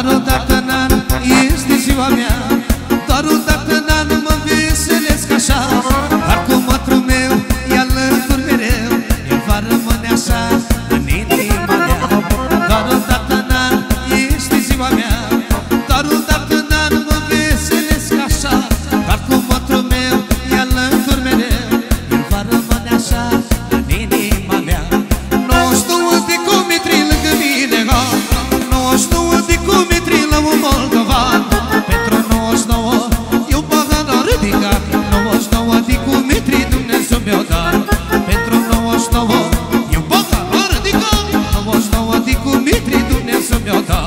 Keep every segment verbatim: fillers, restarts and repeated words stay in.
Doar odată în an este ziua mea, doar odată în an mă veselesc așa. Dar cu mătrul meu e alături mereu, el va rămâne așa în inima mea. Doar odată în an este ziua mea, doar odată în an mă veselesc așa. Dar cu mătrul meu e alături mereu, el va rămâne așa în inima mea. nouăzeci și nouă de kilometri lângă mine, nouăzeci și nouă de kilometri la un moldovan. Pentru nouăzeci și nouă eu pagan am ridicat, nouăzeci și nouă de kilometri Dumnezeu mi-o dat. Pentru nouăzeci și nouă eu pagan am ridicat, nouăzeci și nouă de kilometri Dumnezeu mi-o dat.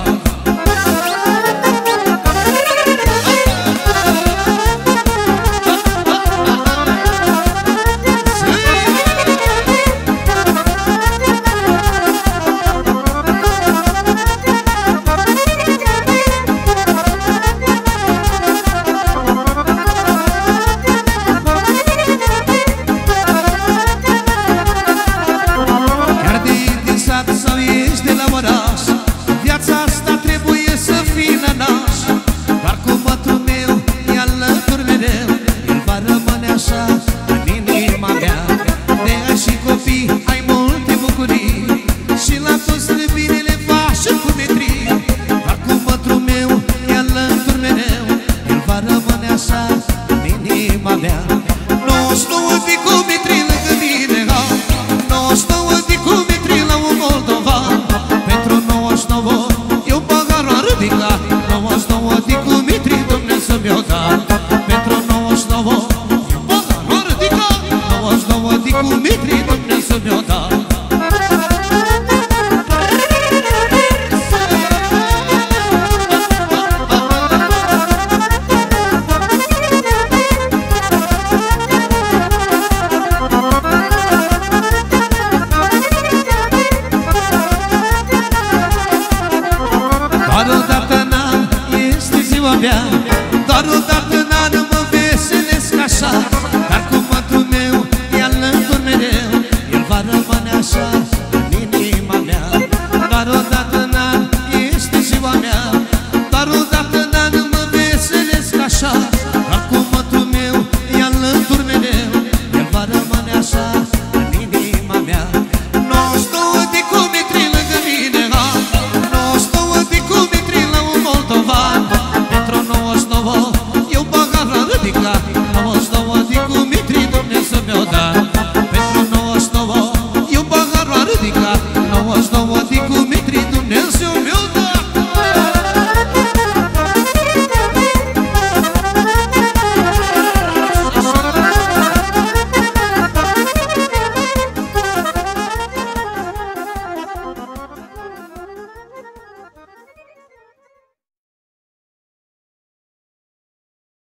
Sau ești de la oraș, viața asta trebuie să fii nănaș. Dar cu mătrul meu e alături mereu, el va rămâne așa în inima mea. De ai și copii ai multe bucurii, și la toți le bine le faci cu metrii. Dar cu mătrul meu e alături mereu, el va rămâne așa în inima mea. nouăzeci și nouă de kilometri lângă mine, nouăzeci și nouă de kilometri la un moldovan. Pentru nouăzeci și nouă eu pagarul am ridicat, nouăzeci și nouă de kilometri Dumnezeu mi-o dat. Pentru nouăzeci și nouă eu pagarul am ridicat, nouăzeci și nouă de kilometri Dumnezeu mi-o dat. Doar odată în an este ziua mea, doar odată